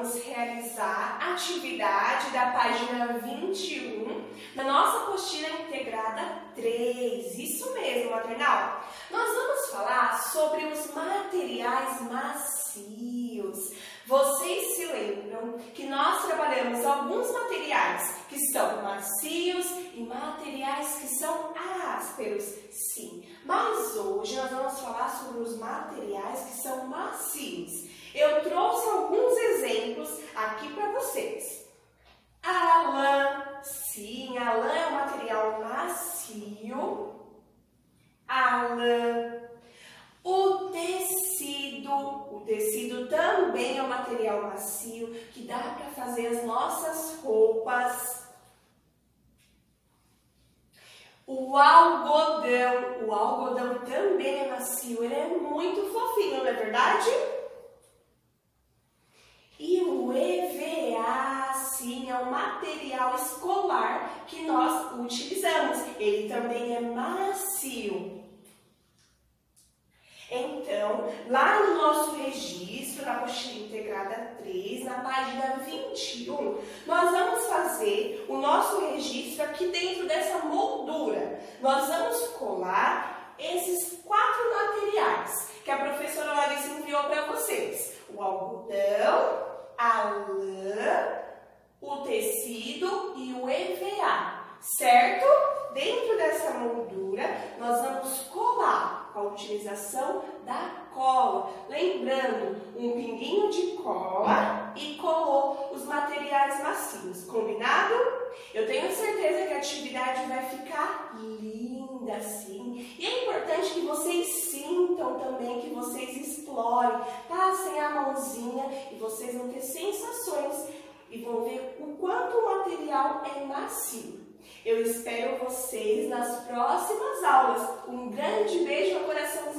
vamos realizar a atividade da página 21 da nossa apostila integrada 3. Isso mesmo, maternal. Nós vamos falar sobre os materiais macios. Vocês se lembram que nós trabalhamos alguns materiais que são macios e materiais que são ásperos? Sim, mas hoje nós vamos falar sobre os materiais que são macios. Eu trouxe alguns exemplos aqui para vocês. A lã, sim, a lã é um material macio. A lã. O tecido também é um material macio que dá para fazer as nossas roupas. O algodão também é macio, ele é muito fofinho, não é verdade? E o EVA, sim, é um material escolar que nós utilizamos, ele também é macio. Então, lá no nosso registro, na apostila integrada 3, na página 21, nós vamos fazer o nosso registro aqui dentro dessa moldura. Nós vamos colar esses 4 materiais que a professora Larissa enviou para vocês. O algodão, a lã, o tecido e o EVA, certo? Dentro dessa moldura, nós vamos colar com a utilização da cola. Lembrando, um pinguinho de cola e colou os materiais macios. Combinado? Eu tenho certeza que a atividade vai ficar linda assim. E é importante que vocês sintam também, que vocês explorem. Passem a mãozinha e vocês vão ter sensações e vão ver o quanto o material é macio. Eu espero vocês nas próximas aulas. Um grande beijo no coraçãozinho.